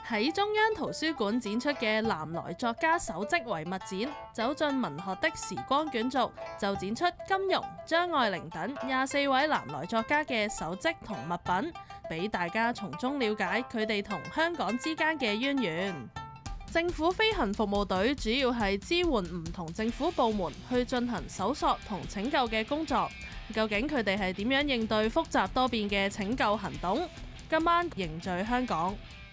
喺中央圖書館展出嘅南來作家手跡遺物展，走進文學的時光卷軸，就展出金庸、張愛玲等24位南來作家嘅手跡同物品，俾大家從中了解佢哋同香港之間嘅淵源。政府飛行服務隊主要係支援唔同政府部門去進行搜索同拯救嘅工作。究竟佢哋係點樣應對複雜多變嘅拯救行動？今晚凝聚香港。